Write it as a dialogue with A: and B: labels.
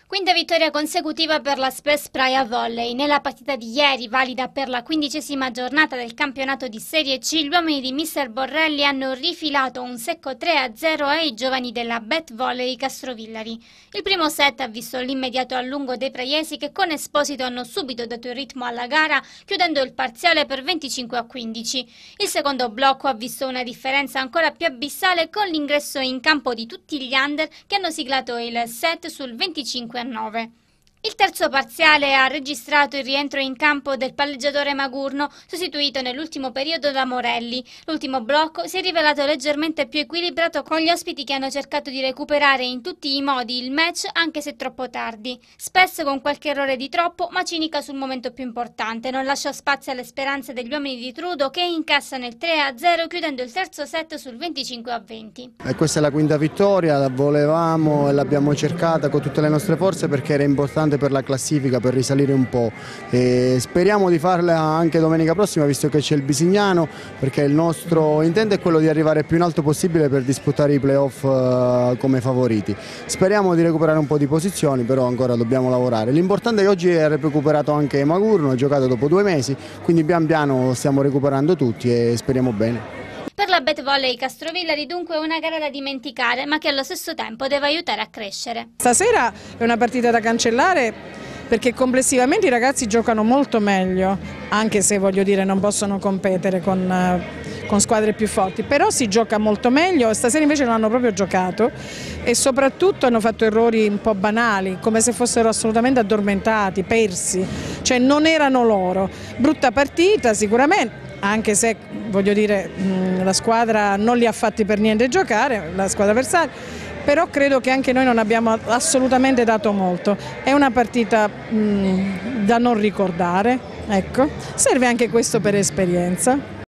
A: Quinta vittoria consecutiva per la Spes Praia Volley. Nella partita di ieri, valida per la 15ª giornata del campionato di Serie C, gli uomini di Mister Borrelli hanno rifilato un secco 3-0 ai giovani della Bet Volley Castrovillari. Il primo set ha visto l'immediato allungo dei praiesi che con Esposito hanno subito dato il ritmo alla gara, chiudendo il parziale per 25-15. Il secondo blocco ha visto una differenza ancora più abissale con l'ingresso in campo di tutti gli under che hanno siglato il set sul 25-9. Il terzo parziale ha registrato il rientro in campo del palleggiatore Magurno, sostituito nell'ultimo periodo da Morelli. L'ultimo blocco si è rivelato leggermente più equilibrato con gli ospiti che hanno cercato di recuperare in tutti i modi il match, anche se troppo tardi. Spesso con qualche errore di troppo, ma cinica sul momento più importante. Non lascia spazio alle speranze degli uomini di Trudo che incassano il 3-0 chiudendo il terzo set sul 25-20.
B: E questa è la quinta vittoria, la volevamo e l'abbiamo cercata con tutte le nostre forze perché era importante per la classifica, per risalire un po', e speriamo di farla anche domenica prossima visto che c'è il Bisignano, perché il nostro intento è quello di arrivare più in alto possibile per disputare i playoff come favoriti. Speriamo di recuperare un po' di posizioni, però ancora dobbiamo lavorare. L'importante è che oggi è recuperato anche Magurno, ha giocato dopo 2 mesi, quindi pian piano stiamo recuperando tutti e speriamo bene.
A: Per la Bet Volley Castrovillari dunque è una gara da dimenticare, ma che allo stesso tempo deve aiutare a crescere.
C: Stasera è una partita da cancellare perché complessivamente i ragazzi giocano molto meglio, anche se voglio dire non possono competere con squadre più forti, però si gioca molto meglio. Stasera invece non hanno proprio giocato e soprattutto hanno fatto errori un po' banali, come se fossero assolutamente addormentati, persi, cioè non erano loro. Brutta partita sicuramente, anche se voglio dire la squadra non li ha fatti per niente giocare, la squadra avversaria, però credo che anche noi non abbiamo assolutamente dato molto. È una partita da non ricordare, ecco. Serve anche questo per esperienza.